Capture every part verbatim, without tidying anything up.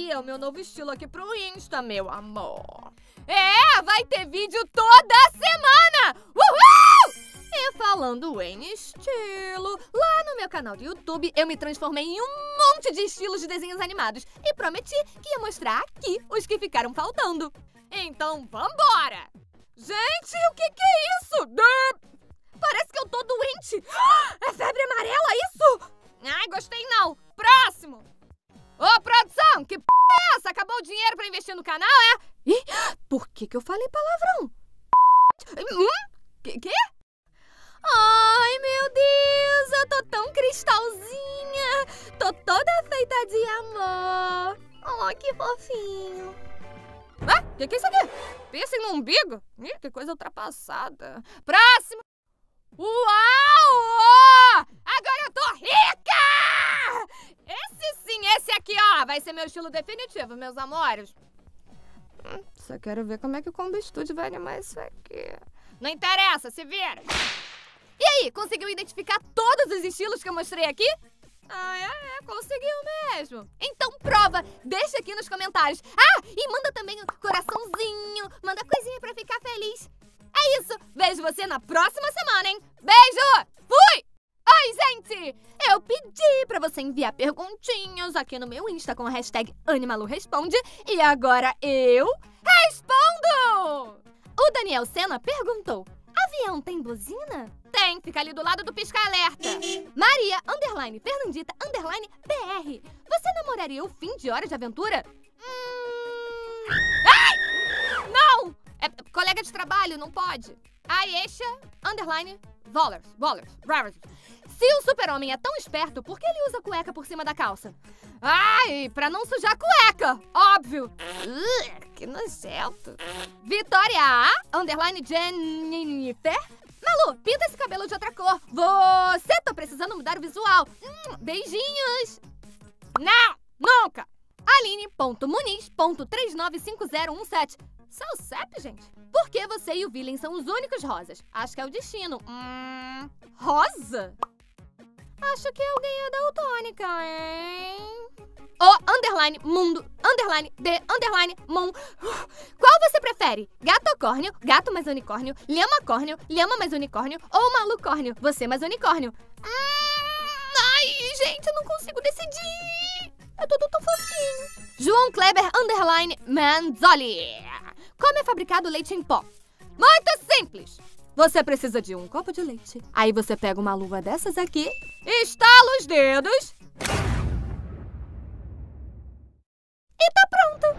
aqui é o meu novo estilo aqui pro Insta, meu amor. É, vai ter vídeo toda semana! Uhul! E falando em estilo, lá no meu canal do YouTube eu me transformei em um monte de estilos de desenhos animados e prometi que ia mostrar aqui os que ficaram faltando. Então vambora! Gente, o que que é isso? Parece que eu tô doente! É febre amarela isso? Ai, gostei não! Próximo! Ô, produção, que p é essa? Acabou o dinheiro pra investir no canal, é? Ih, por que que eu falei palavrão? Hum? Que? que? Ai, meu Deus, eu tô tão cristalzinha. Tô toda feita de amor. Ai, que fofinho. Ah, que que é isso aqui? Piercing no umbigo? Ih, que coisa ultrapassada. Próximo. Uau! Agora eu tô rica! Esse sim, esse aqui, ó, vai ser meu estilo definitivo, meus amores. Hum, só quero ver como é que o Combo Studio vai animar isso aqui. Não interessa, se vira. E aí, conseguiu identificar todos os estilos que eu mostrei aqui? Ah, é, é, conseguiu mesmo. Então prova, deixa aqui nos comentários. Ah, e manda também um coraçãozinho, manda coisinha pra ficar feliz. É isso, vejo você na próxima semana, hein? Beijo, fui! Oi, gente! Eu pedi pra você enviar perguntinhas aqui no meu Insta com a hashtag AnimaluResponde e agora eu respondo! O Daniel Sena perguntou: avião tem buzina? Tem, fica ali do lado do pisca-alerta. Maria, underline, Fernandita, underline, B R. Você namoraria o fim de Hora de Aventura? Hum... Ai! Não! É colega de trabalho, não pode. Aisha, underline, Vollers, Vollers, Ravers. Se o super-homem é tão esperto, por que ele usa cueca por cima da calça? Ai, pra não sujar a cueca, óbvio. Uh, que nojento. Vitória A, underline, Jennifer. Malu, pinta esse cabelo de outra cor. Você tá precisando mudar o visual. Hum, beijinhos. Não, nunca. Aline ponto muniz ponto três nove cinco zero um sete. Seu C E P, gente? Por que você e o Villain são os únicos rosas? Acho que é o destino. Hum, rosa? Acho que alguém é daltônica, hein? O underline mundo, underline de, underline moon. Qual você prefere? Gatocórnio, gato mais unicórnio, lhamacórnio, lhama mais unicórnio ou malucórnio? Você mais unicórnio. Hum, ai, gente, eu não consigo decidir. É tudo tão fofinho. João Kleber, underline Manzoli. Como é fabricado leite em pó? Muito simples. Você precisa de um copo de leite. Aí você pega uma luva dessas aqui, estala os dedos e tá pronto.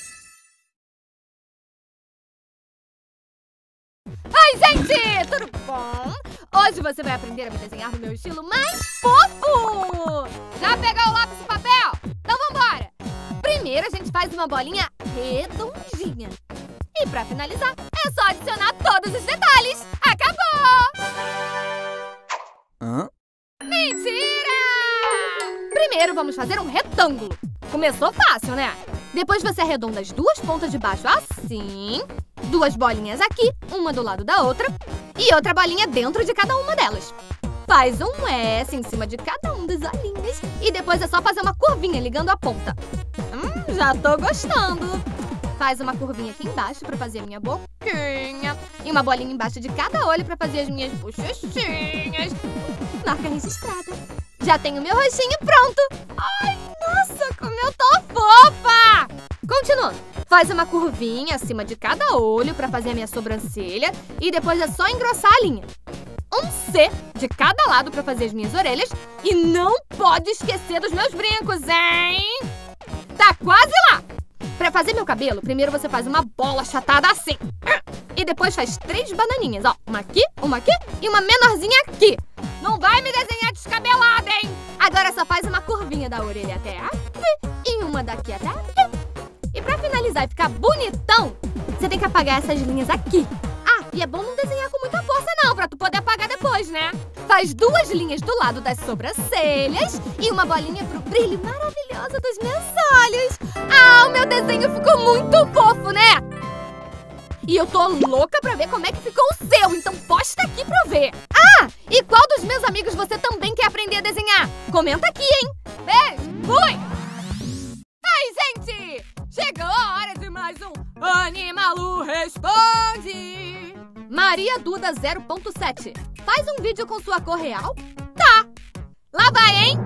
Oi, gente! Tudo bom? Hoje você vai aprender a me desenhar no meu estilo mais fofo. Já pegou o lápis e papel? Então vambora! Primeiro a gente faz uma bolinha redondinha. E pra finalizar, é só adicionar todos os detalhes. Acabou! Hã? Mentira! Primeiro vamos fazer um retângulo. Começou fácil, né? Depois você arredonda as duas pontas de baixo assim. Duas bolinhas aqui, uma do lado da outra. E outra bolinha dentro de cada uma delas. Faz um S em cima de cada um dos olhinhos. E depois é só fazer uma curvinha ligando a ponta. Hum, já tô gostando. Faz uma curvinha aqui embaixo pra fazer a minha boquinha. E uma bolinha embaixo de cada olho pra fazer as minhas bochechinhas. Marca registrada. Já tenho meu rostinho pronto. Ai, nossa, como eu tô fofa! Continuando. Faz uma curvinha acima de cada olho pra fazer a minha sobrancelha. E depois é só engrossar a linha. Um C de cada lado pra fazer as minhas orelhas. E não pode esquecer dos meus brincos, hein? Tá quase lá! Pra fazer meu cabelo, primeiro você faz uma bola achatada assim. E depois faz três bananinhas, ó. Uma aqui, uma aqui e uma menorzinha aqui. Não vai me desenhar descabelada, hein? Agora só faz uma curvinha da orelha até aqui e uma daqui até aqui. E pra finalizar e ficar bonitão, você tem que apagar essas linhas aqui. Ah, e é bom não desenhar com muita força não, pra tu poder apagar depois, né? Faz duas linhas do lado das sobrancelhas e uma bolinha pro brilho maravilhoso dos meus olhos. Ah, o meu desenho ficou muito fofo, né? E eu tô louca pra ver como é que ficou o seu, então posta aqui pra eu ver. Ah, e qual dos meus amigos você também quer aprender a desenhar? Comenta aqui, hein? Beijo, fui! Ai, gente! gente! Chegou a hora de mais um Animalu Responde! Maria Duda zero ponto sete. Faz um vídeo com sua cor real? Tá! Lá vai, hein?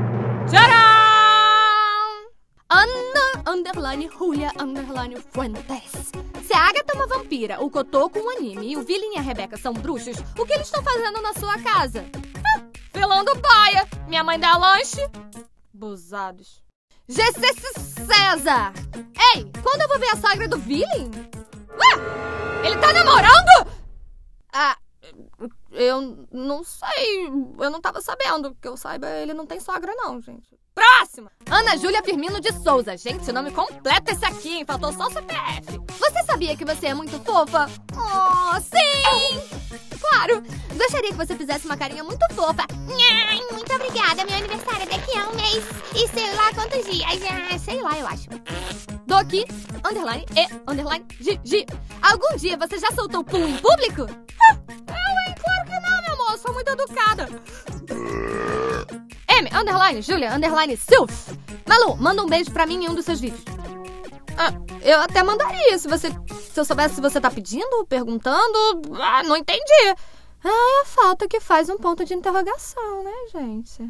Tcharam! Ana, underline, Julia, underline, Fuentes. Se a Agatha é uma vampira, o Cotoco um anime e o Villain e a Rebeca são bruxos, o que eles estão fazendo na sua casa? Ah, filando paia. Minha mãe dá lanche. Buzados. G C César! Ei, quando eu vou ver a sogra do Villain? Ué, ele tá namorando? Ah, eu não sei. Eu não tava sabendo. Que eu saiba, ele não tem sogra não, gente. Próxima! Ana Júlia Firmino de Souza. Gente, o nome completo é esse aqui, hein? Faltou só o C P F. Você sabia que você é muito fofa? Oh, sim! Claro! Gostaria que você fizesse uma carinha muito fofa. Ai, muito obrigada. Meu aniversário é daqui a um mês. E sei lá quantos dias. Ah, sei lá, eu acho. Doki, underline, e, underline, Gigi. Algum dia você já soltou pum em público? Ah, eu, hein? Claro que não, meu amor. Sou muito educada. M, underline, Julia, underline, Silf. Malu, manda um beijo pra mim em um dos seus vídeos. Ah, eu até mandaria, se você... Se eu soubesse se você tá pedindo, perguntando... Ah, não entendi. Ah, é a falta que faz um ponto de interrogação, né, gente?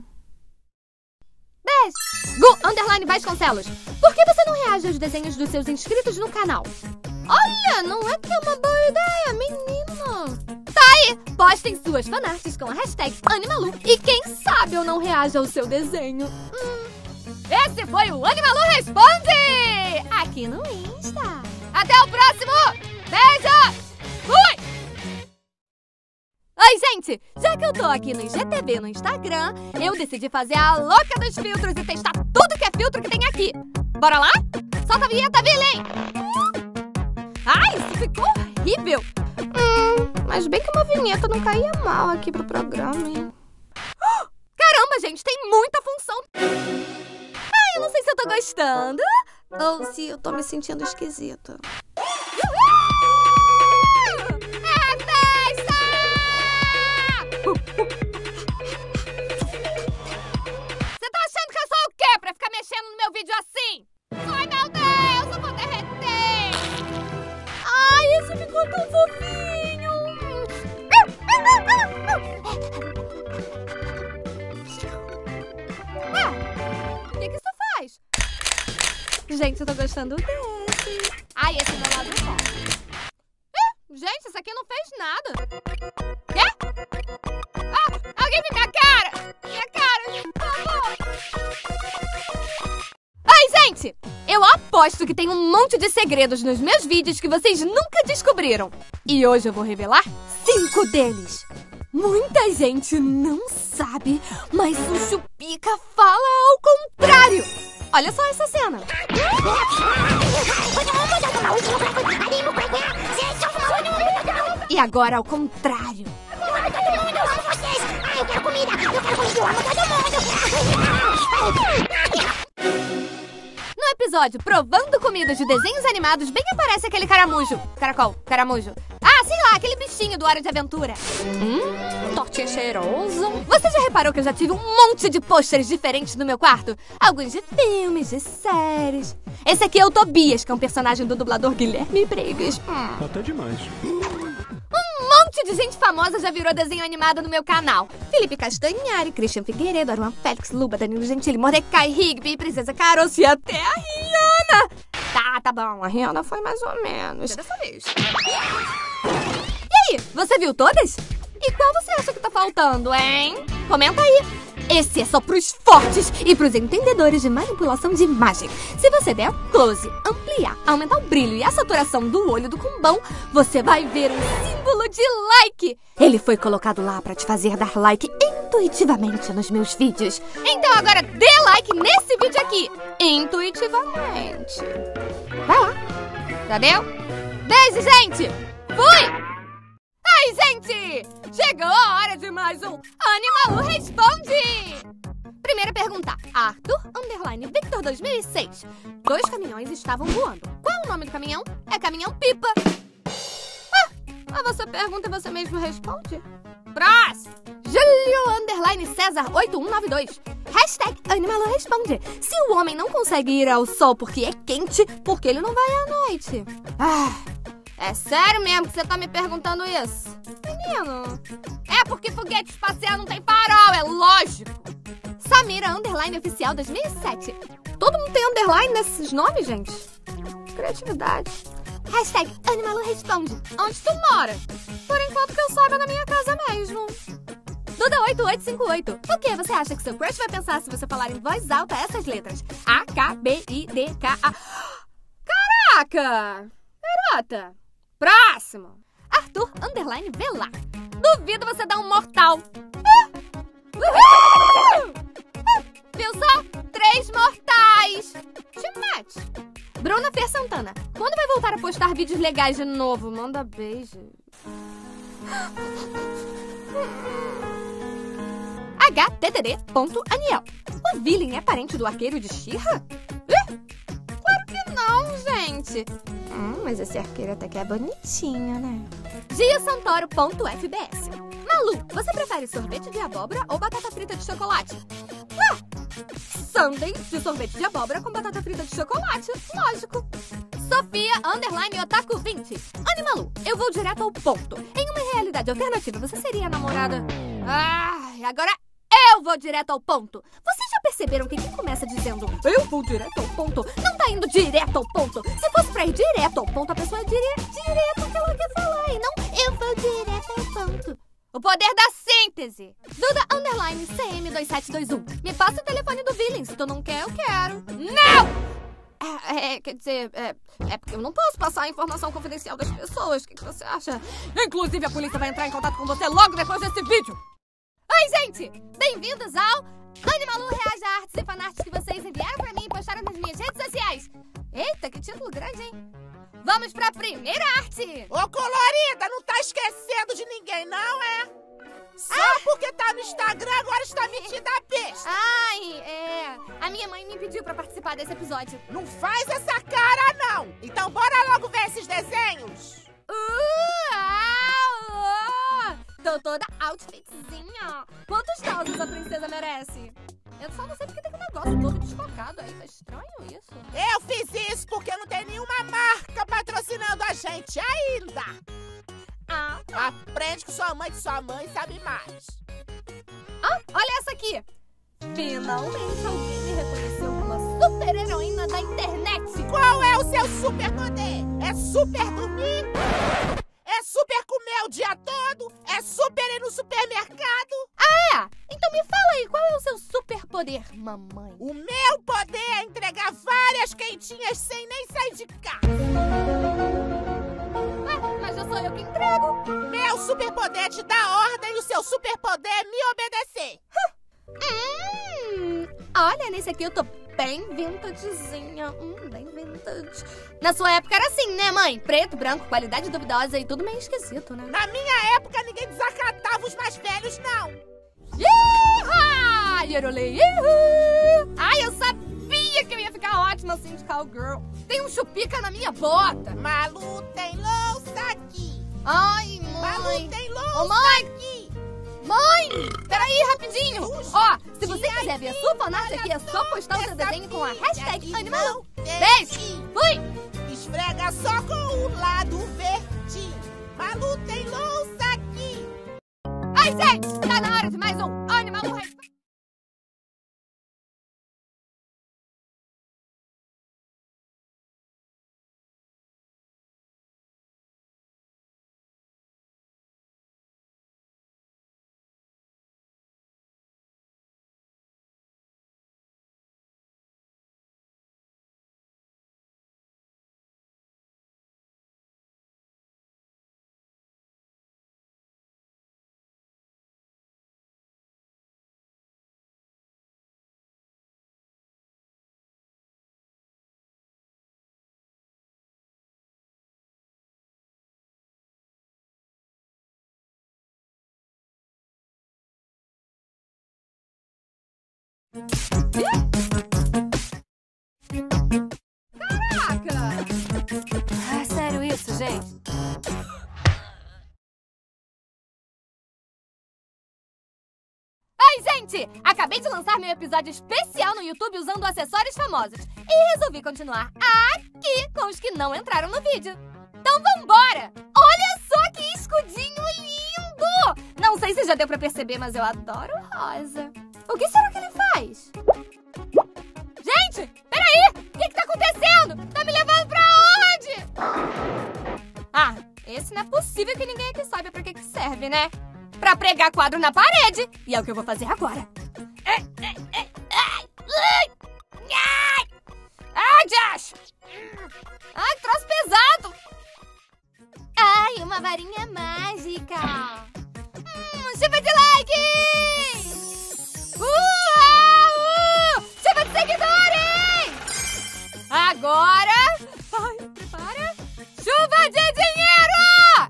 Beijo. Gu, underline, Vasconcelos. Por que você não reage aos desenhos dos seus inscritos no canal? Olha, não é que é uma boa ideia, menina. Tá aí, postem suas fanarts com a hashtag Animalu e quem sabe eu não reaja ao seu desenho. Hum. Esse foi o Animalu Responde! Aqui no Insta. Até o próximo! Beijo! Fui! Oi, gente! Já que eu tô aqui no I G T V no Instagram, eu decidi fazer a louca dos filtros e testar tudo que é filtro que tem aqui. Bora lá? Solta a vinheta, Villain! Ai, isso ficou horrível! Hum, mas bem que uma vinheta não caía mal aqui pro programa, hein? Caramba, gente, tem muita função! Ai, eu não sei se eu tô gostando ou se eu tô me sentindo esquisita. É festa! Você tá achando que eu sou o quê pra ficar mexendo no meu vídeo assim? Ai, meu Deus, eu vou derreter! Ai, esse ficou tão fofinho! Ah, o que que isso faz? Gente, eu tô gostando desse. Ai, esse meu lado não pode. Eh, gente, isso aqui não fez nada. Quê? Ah, alguém vê minha cara! Minha cara, por favor! Ai, gente! Eu aposto que tem um monte de segredos nos meus vídeos que vocês nunca descobriram. E hoje eu vou revelar cinco deles. Muita gente não sabe, mas o Chupica fala ao contrário. Olha só essa cena. E agora ao contrário. Eu quero comida, eu quero comida, eu amo todo mundo. No episódio Provando Comidas de Desenhos Animados, bem aparece aquele caramujo. Caracol, caramujo. Ah, sei lá, aquele bichinho do Hora de Aventura. Hum, tortinha cheirosa. Você já reparou que eu já tive um monte de pôsteres diferentes no meu quarto? Alguns de filmes, de séries. Esse aqui é o Tobias, que é um personagem do dublador Guilherme Briggs. Hum. Até demais. Um monte de gente famosa já virou desenho animado no meu canal. Felipe Castanhari, Christian Figueiredo, Aruan Félix, Luba, Danilo Gentili, Mordecai, Rigby, Princesa Caroço e até a Rihanna. Tá, tá bom, a Rihanna foi mais ou menos. Dessa vez. E aí, você viu todas? E qual você acha que tá faltando, hein? Comenta aí. Esse é só pros fortes e pros entendedores de manipulação de imagem. Se você der close, ampliar, aumentar o brilho e a saturação do olho do Kumbão, você vai ver um símbolo de like. Ele foi colocado lá pra te fazer dar like intuitivamente nos meus vídeos. Então agora dê like nesse vídeo aqui, intuitivamente. Vai lá. Já deu? Beijo, gente! Fui! Ai, gente! Chegou a hora de mais um Animalu Responde! Primeira pergunta. Arthur, underline, Victor dois mil e seis. Dois caminhões estavam voando. Qual é o nome do caminhão? É caminhão pipa. Ah, mas você pergunta e você mesmo responde. Próximo. Júlio, underline, César oito um nove dois. Hashtag Animalu responde. Se o homem não consegue ir ao sol porque é quente, por que ele não vai à noite? Ah, é sério mesmo que você tá me perguntando isso? Menino, é porque foguete espacial não tem farol, é lógico. Samira Underline Oficial dois mil e sete. Todo mundo tem underline nesses nomes, gente? Criatividade. Hashtag Animalu responde. Onde tu mora? Por enquanto que eu saiba, na minha casa mesmo. Duda oito oito cinco oito. Por que você acha que seu crush vai pensar se você falar em voz alta essas letras? A, K, B, I, D, K, A... Caraca! Garota! Próximo! Arthur Underline Velar. Duvido você dar um mortal. Ah! Uhul! Ah! Viu só? Três mortais. Te mete. Bruna Fer Santana. Quando vai voltar a postar vídeos legais de novo? Manda beijo. H T T D ponto Aniel. O Villain é parente do arqueiro de She-Ra? Claro que não, gente. Hum, mas esse arqueiro até que é bonitinho, né? Gia Santoro ponto F B S. Malu, você prefere sorvete de abóbora ou batata frita de chocolate? Ah, sundae de sorvete de abóbora com batata frita de chocolate, lógico. Sofia Underline Otaku vinte. Animalu, eu vou direto ao ponto. Em uma realidade alternativa, você seria a namorada... Ah, agora eu vou direto ao ponto. Vocês já perceberam que quem começa dizendo eu vou direto ao ponto, não tá indo direto ao ponto? Se fosse pra ir direto ao ponto, a pessoa diria direto o que ela quer falar e não eu vou direto ao ponto. O poder da síntese. Duda Underline C M dois sete dois um. Me passa o telefone do Villain. Se tu não quer, eu quero. Não! É, é, quer dizer, é, é porque eu não posso passar a informação confidencial das pessoas. O que, que você acha? Inclusive, a polícia vai entrar em contato com você logo depois desse vídeo. Oi, gente! Bem-vindos ao Animalu Reage a Artes e Fanarts que vocês enviaram pra mim e postaram nas minhas redes sociais. Eita, que título grande, hein? Vamos pra primeira arte! Ô, colorida, não tá esquecendo de ninguém, não, é? Só ah. porque tá no Instagram, agora está metida a besta. Ai, é... A minha mãe me pediu pra participar desse episódio. Não faz essa cara, não! Então bora logo ver esses desenhos. Uh, ah, uh, tô toda outfitzinha. Quantos doses a princesa merece? Eu só não sei porque tem um negócio todo desfocado aí. Tá estranho isso. Eu fiz isso porque não tem nenhuma marca patrocinando a gente ainda. Ah. Aprende com sua mãe, que sua mãe sabe mais. Ah, olha essa aqui. Finalmente alguém me reconheceu como uma super heroína da internet. Qual é o seu super poder? É super dormir? É super comer o dia todo? É super ir no supermercado? Ah, é? Então me fala aí, qual é o seu superpoder, mamãe? O meu poder é entregar várias quentinhas sem nem sair de casa. Ah, mas já sou eu que entrego. Meu superpoder é te dar ordem e o seu superpoder é me obedecer. Hum, olha, nesse aqui eu tô bem vintagezinha. Hum, bem vintage. Na sua época era assim, né, mãe? Preto, branco, qualidade duvidosa e tudo meio esquisito, né? Na minha época, ninguém desacatava os mais velhos, não. Iha! Yerolei, ihu! Ai, eu sabia que eu ia ficar ótima assim de cowgirl. Tem um chupica na minha bota. Malu, tem louça aqui. Ai, mãe. Malu, tem louça Ô, mãe. aqui. Mãe, peraí, rapidinho. Ó, se você quiser ver a sua fanart aqui, é só postar o seu desenho com a hashtag Animalu. Beijo, fui. Esfrega só com o lado verdinho. Malu, tem louça aqui. Ai, gente, tá na hora de mais um Animalu Responde. Caraca! Ah, sério isso, gente? Ai, gente! gente! Acabei de lançar meu episódio especial no YouTube usando acessórios famosos. E resolvi continuar aqui com os que não entraram no vídeo. Então vambora! Olha só que escudinho lindo! Não sei se já deu pra perceber, mas eu adoro rosa. O que será que ele faz? Gente, peraí! O que que tá acontecendo? Tá me levando pra onde? Ah, esse não é possível que ninguém aqui saiba pra que que serve, né? Pra pregar quadro na parede. E é o que eu vou fazer agora. Ai, Josh! Ai, que troço pesado! Ai, uma varinha mágica. Hum, chuva de like! Uh, uh, chuva de seguidores! Agora... Ai, prepara. Chuva de dinheiro!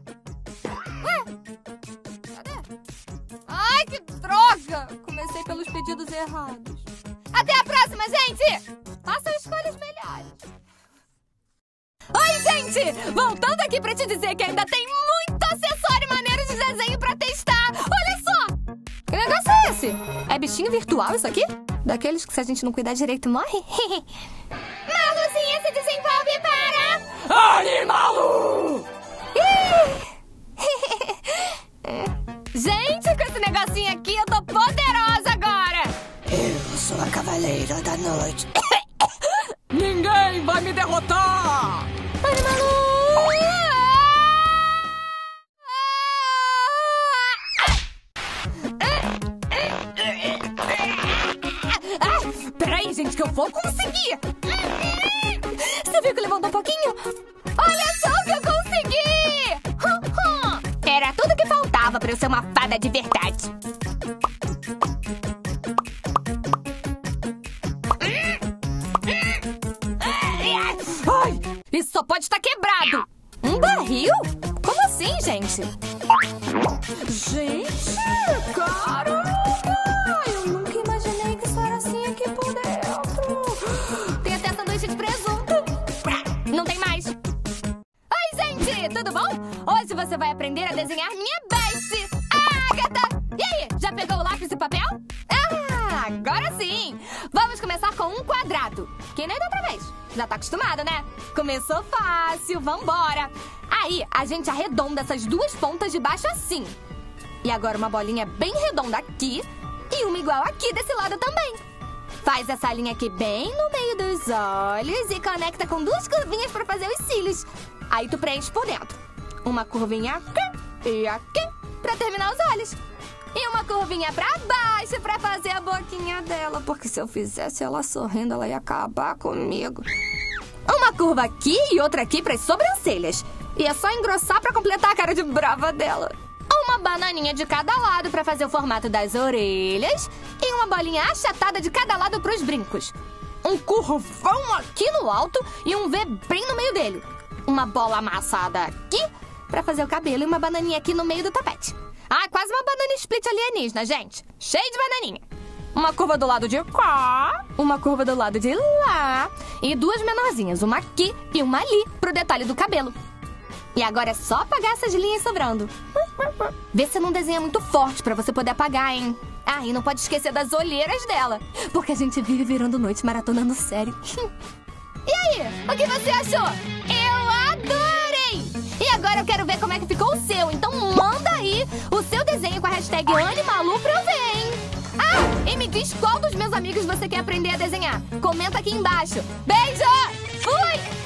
Ué? Cadê? Ai, que droga! Comecei pelos pedidos errados. Até a próxima, gente! Façam escolhas melhores. Oi, gente! Voltando aqui pra te dizer que ainda tem muito acessório maneiro de desenho pra testar. Olha só! Que negócio é esse? É bichinho virtual isso aqui? Daqueles que se a gente não cuidar direito morre? Maluzinha se desenvolve para... Animalu! Gente, com esse negocinho aqui eu tô poderosa agora! Eu sou a Cavaleira da Noite. Ninguém vai me derrotar! Peraí, gente, que eu vou conseguir! Você viu que levantou um pouquinho? Olha só o que eu consegui! Era tudo que faltava pra eu ser uma fada de verdade. Ai, isso só pode estar quebrado! Um barril? Como assim, gente? Gente, caramba! Eu nunca imaginei que isso era assim aqui por dentro. Tem até sanduíche de presunto. Não tem mais. Oi, gente, tudo bom? Hoje você vai aprender a desenhar minha best, Agatha! E aí, já pegou o lápis e papel? Ah, agora sim! Vamos começar com um quadrado, que nem da outra vez. Já tá acostumado, né? Começou fácil, vambora! Aí, a gente arredonda essas duas pontas de baixo assim. E agora uma bolinha bem redonda aqui e uma igual aqui desse lado também. Faz essa linha aqui bem no meio dos olhos e conecta com duas curvinhas pra fazer os cílios. Aí tu preenche por dentro. Uma curvinha aqui e aqui pra terminar os olhos. E uma curvinha pra baixo pra fazer a boquinha dela. Porque se eu fizesse ela sorrindo, ela ia acabar comigo. Uma curva aqui e outra aqui pras sobrancelhas. E é só engrossar pra completar a cara de brava dela. Uma bananinha de cada lado pra fazer o formato das orelhas. E uma bolinha achatada de cada lado pros brincos. Um curvão aqui no alto e um V bem no meio dele. Uma bola amassada aqui pra fazer o cabelo e uma bananinha aqui no meio do tapete. Ah, quase uma banana split alienígena, gente. Cheio de bananinha. Uma curva do lado de cá, uma curva do lado de lá. E duas menorzinhas, uma aqui e uma ali, pro detalhe do cabelo. E agora é só apagar essas linhas sobrando. Vê se não desenha muito forte pra você poder apagar, hein? Ah, e não pode esquecer das olheiras dela. Porque a gente vive virando noite maratonando sério. E aí, o que você achou? Eu adorei! E agora eu quero ver como é que ficou o seu. Então manda aí o seu desenho com a hashtag Animalu pra eu ver, hein? Ah, e me diz qual dos meus amigos você quer aprender a desenhar. Comenta aqui embaixo. Beijo! Fui!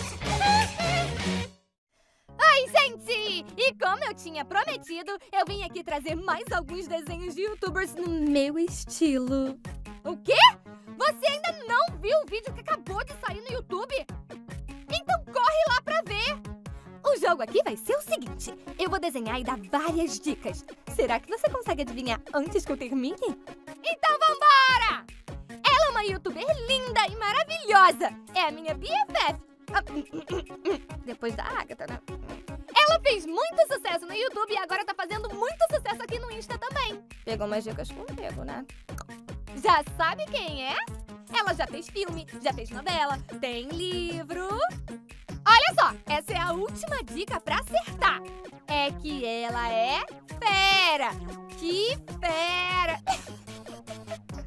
Oi, gente! E como eu tinha prometido, eu vim aqui trazer mais alguns desenhos de youtubers no meu estilo. O quê? Você ainda não viu o vídeo que acabou de sair no YouTube? Então corre lá pra ver! O jogo aqui vai ser o seguinte. Eu vou desenhar e dar várias dicas. Será que você consegue adivinhar antes que eu termine? Então vambora! Ela é uma youtuber linda e maravilhosa. É a minha B F F. Depois da Agatha, né? Ela fez muito sucesso no YouTube e agora tá fazendo muito sucesso aqui no Insta também. Pegou umas dicas comigo, né? Já sabe quem é? Ela já fez filme, já fez novela, tem livro. Olha só, essa é a última dica pra acertar. É que ela é fera. Que fera.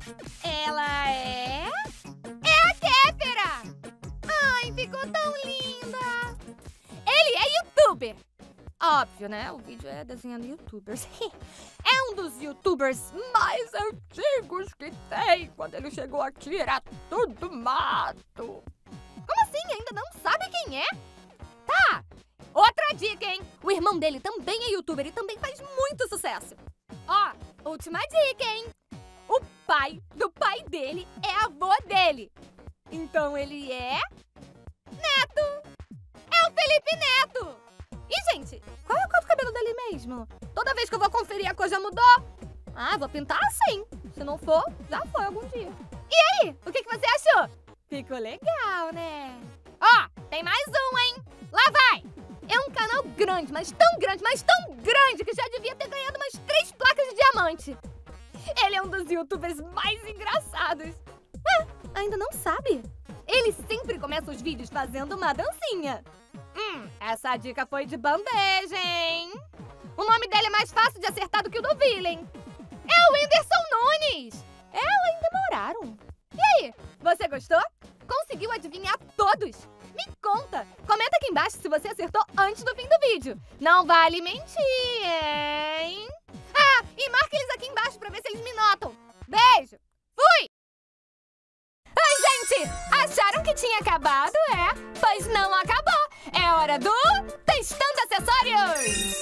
Ela é... É a Kéfera! Ai, ficou tão linda! Ele é youtuber! Óbvio, né? O vídeo é desenhando youtubers. É um dos youtubers mais antigos que tem. Quando ele chegou aqui era tudo mato. Como assim? Ainda não sabe quem é? Tá! Outra dica, hein? O irmão dele também é youtuber e também faz muito sucesso. Ó, última dica, hein? O pai do pai dele é avô dele. Então ele é... Neto! É o Felipe Neto! E, gente, qual é a cor do cabelo dele mesmo? Toda vez que eu vou conferir a cor já mudou. Ah, vou pintar assim. Se não for, já foi algum dia. E aí, o que, que você achou? Ficou legal, né? Ó, tem mais um, hein? Lá vai! É um canal grande, mas tão grande, mas tão grande que já devia ter ganhado umas três placas de diamante. Ele é um dos youtubers mais engraçados. Ué, ainda não sabe? Ele sempre começa os vídeos fazendo uma dancinha. Hum, essa dica foi de bandeja, hein? O nome dele é mais fácil de acertar do que o do Villain. É o Whindersson Nunes! É, ainda demoraram. E aí, você gostou? Conseguiu adivinhar todos? Me conta! Comenta aqui embaixo se você acertou antes do fim do vídeo. Não vale mentir, hein? Ah, e marca eles aqui embaixo pra ver se eles me notam. Beijo! Fui! Ai, gente! Acharam que tinha acabado, é? Pois não acabou! É hora do Testando Acessórios!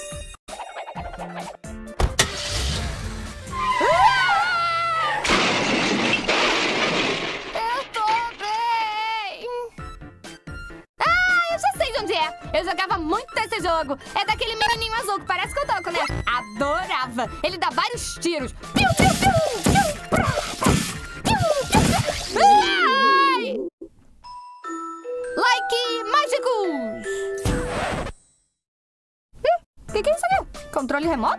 Ah! Eu tô bem! Ah, eu já sei de onde é! Eu jogava muito esse jogo! É daquele menininho azul que parece que eu toco, né? Adorava! Ele dá vários tiros! Piu, piu, piu, piu, pra, pra. Ai! Like mágicos! Ih, que que é isso aqui? Controle remoto?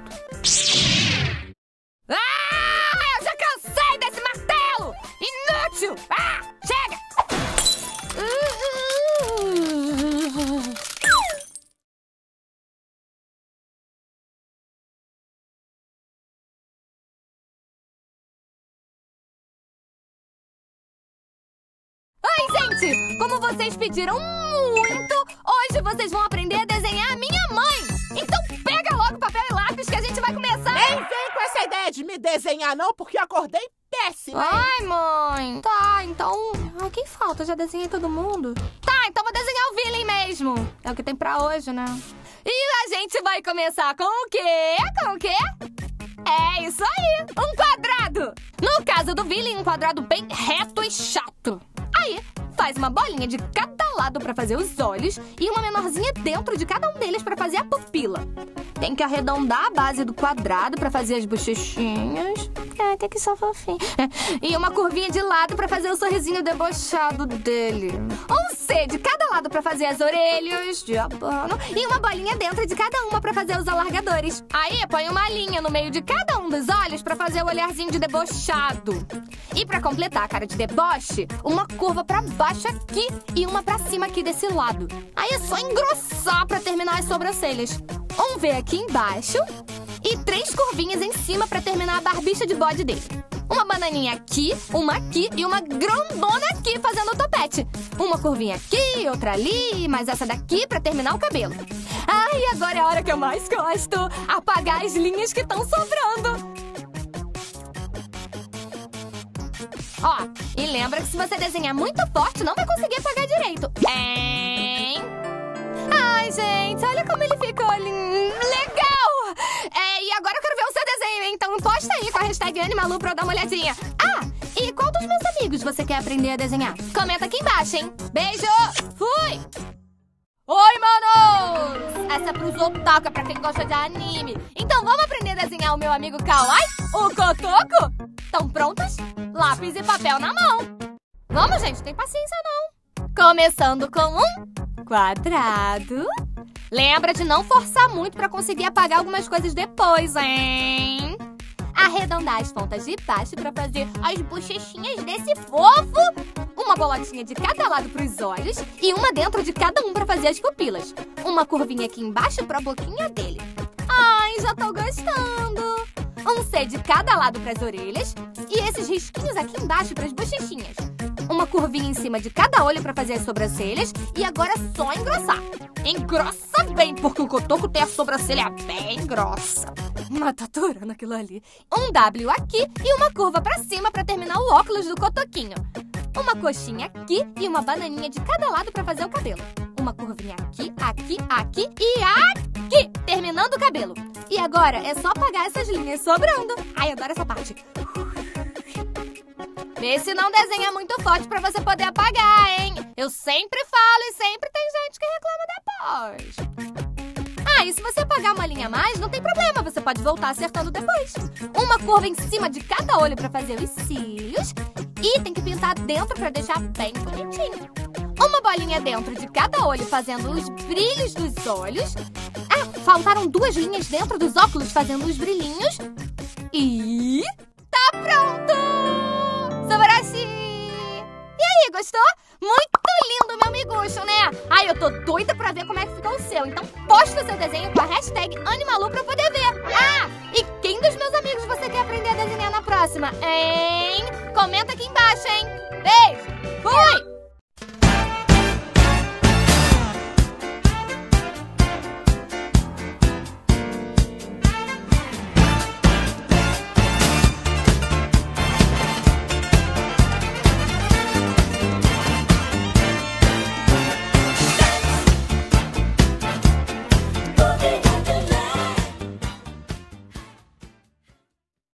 Ah! Eu já cansei desse martelo! Inútil! Ah! Chega! Oi, gente! Como vocês pediram muito, hoje vocês vão aprender a desenhar a minha mãe! Então pega logo papel e lápis que a gente vai começar! Nem vem com essa ideia de me desenhar não, porque eu acordei péssima. Ai, mãe! Tá, então... Ai, quem falta? Já desenhei todo mundo? Tá, então vou desenhar o Villain mesmo. É o que tem pra hoje, né? E a gente vai começar com o quê? Com o quê? É isso aí! Um quadrado! No caso do Villain, um quadrado bem reto e chato. Aí, faz uma bolinha de cada lado pra fazer os olhos e uma menorzinha dentro de cada um deles pra fazer a pupila. Tem que arredondar a base do quadrado pra fazer as bochechinhas. É, tem que ser fofinho. É. E uma curvinha de lado pra fazer o sorrisinho debochado dele. Um C de cada lado pra fazer as orelhas de abano. E uma bolinha dentro de cada uma pra fazer os alargadores. Aí, põe uma linha no meio de cada um dos olhos pra fazer o olharzinho de debochado. E pra completar a cara de deboche, uma curva pra baixo aqui e uma pra cima aqui desse lado. Aí é só engrossar pra terminar as sobrancelhas. Um V aqui embaixo e três curvinhas em cima pra terminar a barbicha de bode dele. Uma bananinha aqui, uma aqui e uma grandona aqui fazendo o topete. Uma curvinha aqui, outra ali, mais essa daqui pra terminar o cabelo. Ah, e agora é a hora que eu mais gosto. Apagar as linhas que estão sobrando. Ó, e lembra que se você desenhar muito forte, não vai conseguir apagar direito. Hein? Ai, gente, olha como ele ficou lindo. Legal! É, e agora eu quero ver o seu desenho, hein? Então posta aí com a hashtag Animalu pra eu dar uma olhadinha. Ah, e qual dos meus amigos você quer aprender a desenhar? Comenta aqui embaixo, hein? Beijo! Fui! Oi, manos! Essa é pros otaku, pra quem gosta de anime. Então vamos aprender a desenhar o meu amigo Kawaii, o Kotoko? Estão prontos? Lápis e papel na mão. Vamos, gente, tem paciência não. Começando com um quadrado. Lembra de não forçar muito pra conseguir apagar algumas coisas depois, hein? Arredondar as pontas de baixo pra fazer as bochechinhas desse fofo. Uma bolotinha de cada lado pros olhos e uma dentro de cada um pra fazer as pupilas. Uma curvinha aqui embaixo pra boquinha dele. Ai, já tô gostando. Um C de cada lado para as orelhas. E esses risquinhos aqui embaixo para as bochechinhas. Uma curvinha em cima de cada olho para fazer as sobrancelhas. E agora é só engrossar. Engrossa bem, porque o Cotoco tem a sobrancelha bem grossa. Mas tá aturando aquilo ali. Um W aqui e uma curva pra cima pra terminar o óculos do Cotoquinho. Uma coxinha aqui e uma bananinha de cada lado pra fazer o cabelo. Uma curvinha aqui, aqui, aqui e aqui, terminando o cabelo. E agora é só apagar essas linhas sobrando. Ai, adoro essa parte. Vê se não desenha muito forte pra você poder apagar, hein? Eu sempre falo e sempre tem gente que reclama depois. Ah, e se você apagar uma linha a mais, não tem problema. Você pode voltar acertando depois. Uma curva em cima de cada olho pra fazer os cílios. E tem que pintar dentro pra deixar bem bonitinho. Uma bolinha dentro de cada olho fazendo os brilhos dos olhos. Ah, faltaram duas linhas dentro dos óculos fazendo os brilhinhos. E... tá pronto! Sobarashi! E aí, gostou? Muito lindo, meu miguxo, né? Ai, eu tô doida pra ver como é que ficou o seu. Então posta o seu desenho com a hashtag Animalu pra eu poder ver. Ah, e quem dos meus amigos você quer aprender a desenhar na próxima, hein? Comenta aqui embaixo, hein? Beijo! Fui!